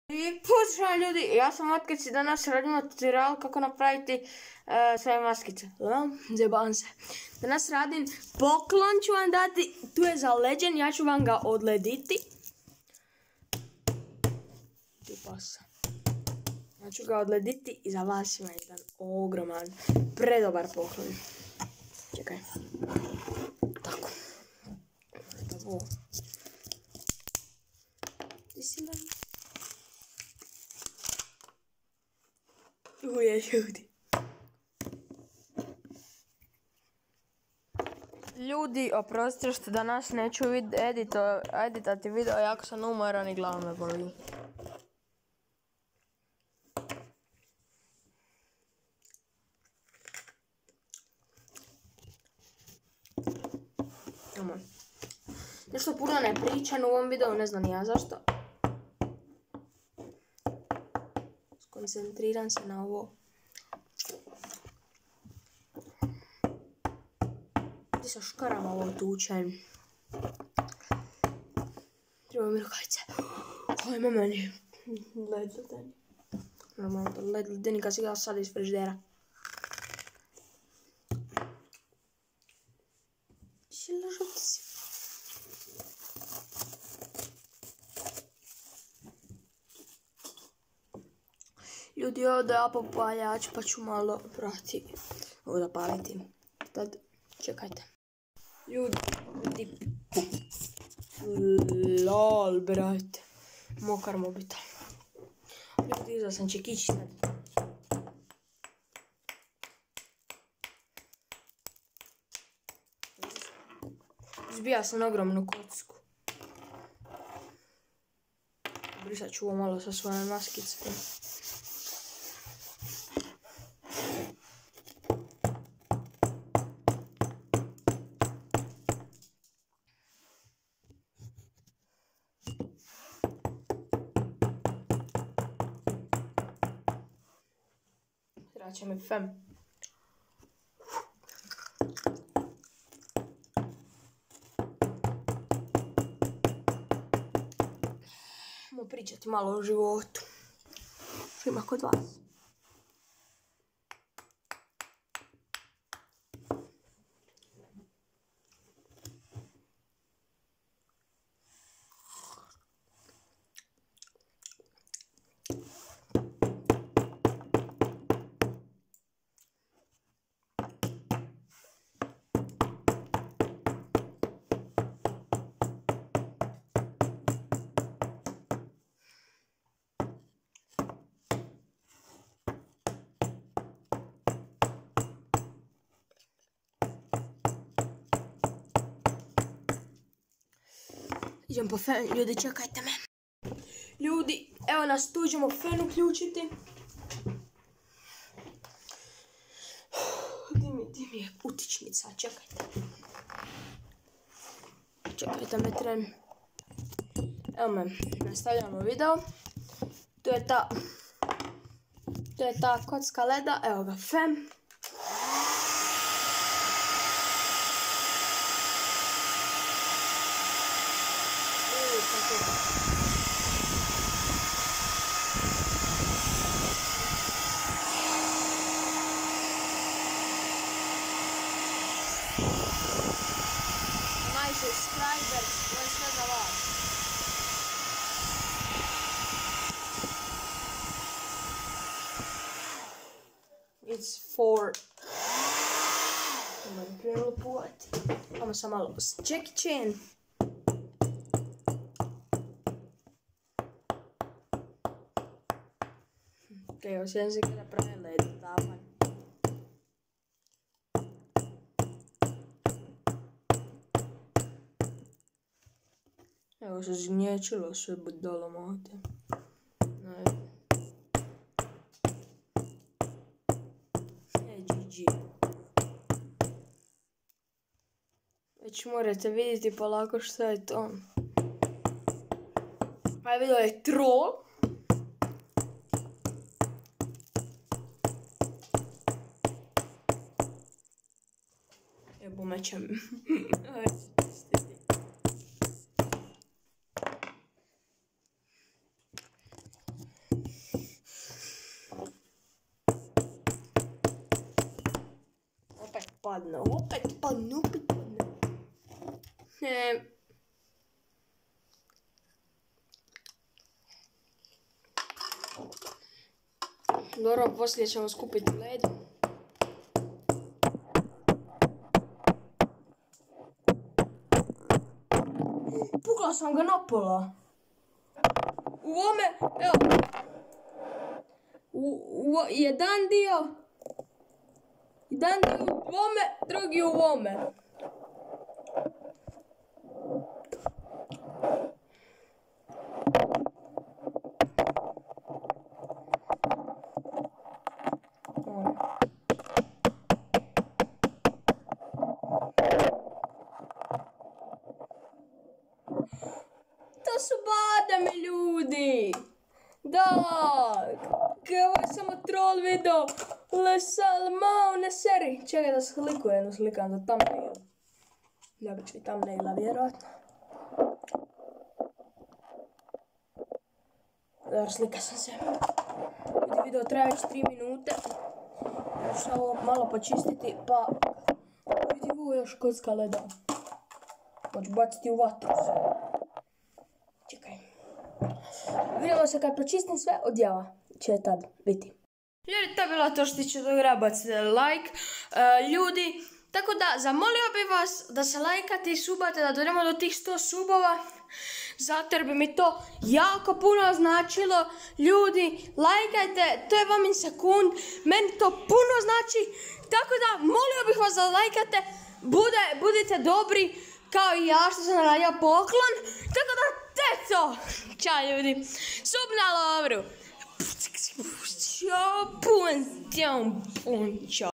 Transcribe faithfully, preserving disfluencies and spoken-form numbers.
I pozdrav ljudi, ja sam Otkic i danas radimo tutorial kako napraviti uh, svoje maskice. Zajebam se. Danas radim poklon, ću vam dati, tu je zaleđen, ja ću vam ga odlediti. Tipa sam. Ja ću ga odlediti i za vas ima jedan ogroman, predobar poklon. Čekaj. Tako. Ovo. Ti si nam... Uje, ljudi. Ljudi, oprostite što danas neću edito, editati video, jako sam umoran i glava me boli. Nešto puno ne pričam u ovom videu, ne znam ni ja zašto. Koncentriram se na ovo. Gdje sa škarama ovo tučem. Treba mi rukavice. Ajmo meni. Led ledeni. Normalno to led ledeni kad si ga sad iz frižidera. Si lažati si. Ljudi, ovdje ja popaljač pa ću malo prati ovo da paliti. Tad, čekajte. Ljudi, lol, brate. Mokar mobitel. Ljudi, izao sam čekići sad. Zbija sam ogromnu kocku. Brisat ću ovo malo sa svoje maskice. Treba će mi fem. Mogu pričati malo o životu. Što ima kod vas? Idem po fen, ljudi, čekajte me. Ljudi, evo nas tu, idemo fen uključiti. Di mi, di mi je utičnica, čekajte. Čekajte me tren. Evo me, nastavljamo video. Tu je ta, tu je ta kocka leda, evo ga fen. My subscribers, to je sve za vas. It's for... Ovo je krenulo puvati. Ajmo sam malo s Jackie Chan. Ok, osjećam se kada pravi led, davan. Evo se zgnječilo sve budalo mate. Ne. E, G G. Već morate vidjeti polako što je to. Ovaj video je troll. Evo mećem. padne, opet padne, opet padne. E, Dobro, poslije ćemo skupiti led. Pukla sam ga napola. U ovome, evo. U, u, jedan dio. Jedan dio u ovome, drugi u ovome. To su badame, ljudi! Da! Ovo je samo troll video! Le Salmao, ne seri! Čekaj da sliku jednu slikam za thumbnail. Ljubit ću i thumbnaila, vjerojatno. Dobro, slika sam se. Vidi, video traje već tri minute. Ja ću ovo malo počistiti, pa... Vidi, ovo još kocka leda. Hoću baciti u vatru se. Čekaj. Vidimo se kad počistim sve, odjava će tad biti. Ljudi, to je bilo to što ću da grabacite like. Uh, ljudi, tako da zamolio bi vas da se lajkate i subate, da dođemo do tih sto subova. Zato jer bi mi to jako puno značilo. Ljudi, lajkajte, to je vam in sekund. Meni to puno znači. Tako da, molio bih vas da lajkate. Bude, budite dobri, kao i ja što sam radio poklon. Tako da, teco! Ćao ljudi, sub na Lovru. Ćao, pun, ćao, pun, ćao.